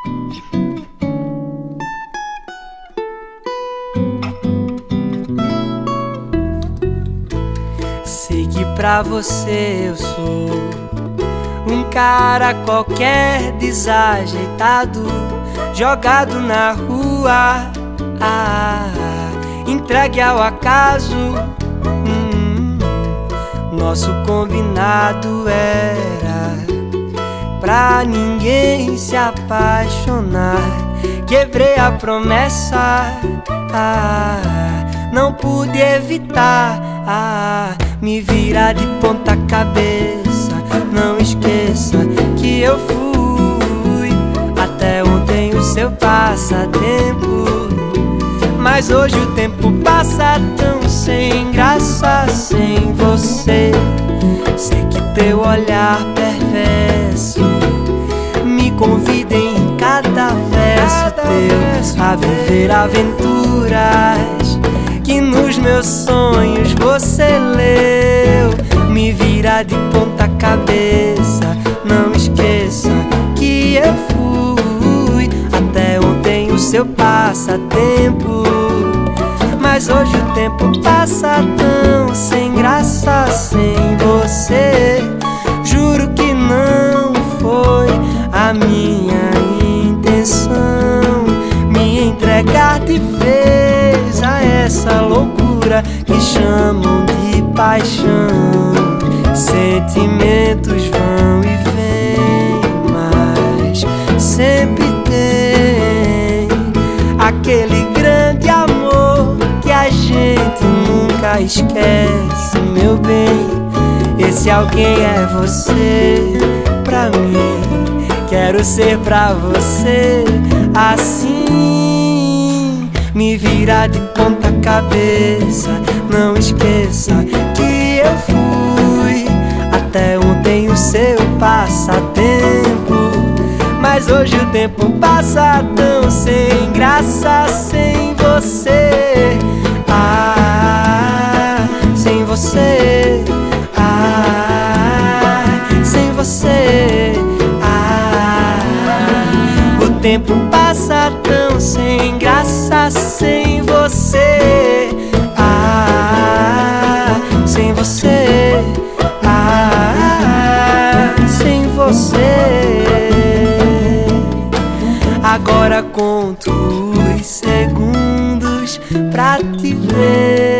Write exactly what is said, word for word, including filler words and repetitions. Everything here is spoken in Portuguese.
Sei que pra você eu sou um cara qualquer, desajeitado, jogado na rua, ah, entregue ao acaso. hum, Nosso combinado era pra ninguém se apaixonar. Quebrei a promessa, ah, não pude evitar, ah, me virar de ponta cabeça. Não esqueça que eu fui até ontem o seu passatempo, mas hoje o tempo passa tão sem graça sem você. Sei que teu olhar perverso me convida em cada verso teu a viver aventuras que nos meus sonhos você leu. Me vira de ponta cabeça, não esqueça que eu fui até ontem o seu passatempo, mas hoje o tempo passa tão sem graça sem você. Juro que não foi a minha intenção me entregar de vez a essa loucura que chamam de paixão. Sentimentos vão e vêm, mas sempre tem aquele grande amor que a gente nunca esquece, meu bem. Esse alguém é você pra mim, quero ser pra você assim. Me virar de ponta cabeça, não esqueça que eu fui até ontem o seu passatempo, mas hoje o tempo passa tão sem graça sem você. Ah, sem você. Ah, sem você. Ah, o tempo passa tão sem graça sem você. Ah, sem você. Ah, sem você. Agora conto os segundos pra te ver.